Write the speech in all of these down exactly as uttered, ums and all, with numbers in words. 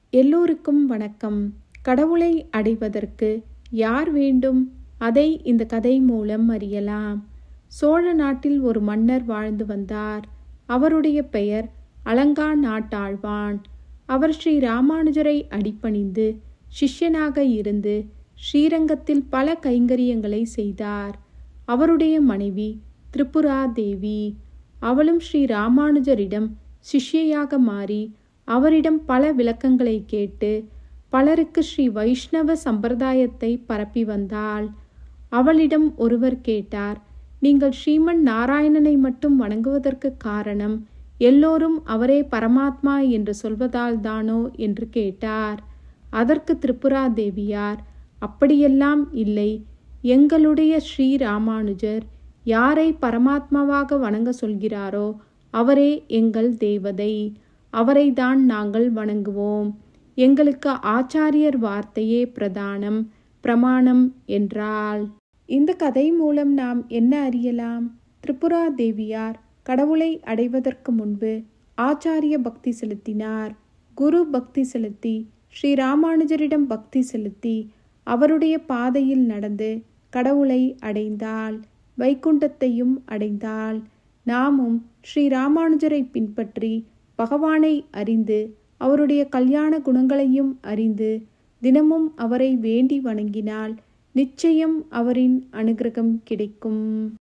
எல்லோருக்கும் வணக்கம். கடவுளை அடைவதற்கு யார் வேண்டும்? அதை இந்த கதை மூலம் அறியலாம். சோழ நாட்டில் ஒரு மன்னர் வாழ்ந்து வந்தார். அவருடைய பெயர் அலங்கா நாட்டாழ்வான். அவர் ஸ்ரீ ராமானுஜரை அடிபணிந்து சிஷ்யனாக இருந்து ஸ்ரீரங்கத்தில் பல கைங்கரியங்களை செய்தார். அவருடைய மனைவி திரிபுரா தேவி. அவளும் ஸ்ரீ ராமானுஜரிடம் சிஷ்யையாக மாறி அவரிடம் பல விளக்கங்களை கேட்டு பலருக்கு ஸ்ரீ வைஷ்ணவ சம்பிரதாயத்தை பரப்பி வந்தாள். அவளிடம் ஒருவர் கேட்டார், நீங்கள் ஸ்ரீமன் நாராயணனை மட்டும் வணங்குவதற்கு காரணம் எல்லோரும் அவரே பரமாத்மா என்று சொல்வதால் தானோ என்று கேட்டார். அதற்கு திரிபுரா தேவியார், அப்படியெல்லாம் இல்லை. எங்களுடைய ஸ்ரீ ராமானுஜர் யாரை பரமாத்மாவாக வணங்க சொல்கிறாரோ அவரே எங்கள் தேவதை. அவரை தான் நாங்கள் வணங்குவோம். எங்களுக்கு ஆச்சாரியர் வார்த்தையே பிரதானம், பிரமாணம் என்றாள். இந்த கதை மூலம் நாம் என்ன அறியலாம்? திரிபுரா தேவியார் கடவுளை அடைவதற்கு முன்பு ஆச்சாரிய பக்தி செலுத்தினார். குரு பக்தி செலுத்தி ஸ்ரீ ராமானுஜரிடம் பக்தி செலுத்தி அவருடைய பாதையில் நடந்து கடவுளை அடைந்தாள். வைகுண்டத்தையும் அடைந்தாள். நாமும் ஸ்ரீ ராமானுஜரை பின்பற்றி பகவானை அறிந்து அவருடைய கல்யாண குணங்களையும் அறிந்து தினமும் அவரை வேண்டி வணங்கினால் நிச்சயம் அவரின் அனுகிரகம் கிடைக்கும்.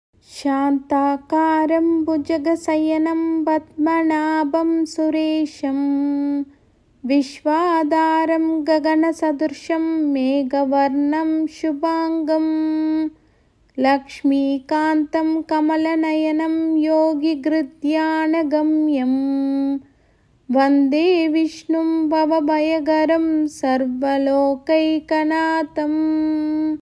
சாந்தாகாரம் புஜகசயனம் பத்மநாபம் சுரேஷம் விஸ்வாதாரம் ககனசதுர்ஷம் மேகவர்ணம் சுபாங்கம் லக்ஷ்மீகாந்தம் கமலநயனம் யோகிகிருத்யானகம்யம் வந்தே விஷ்ணும் பவபயகரம் சர்வலோகைகநாதம்.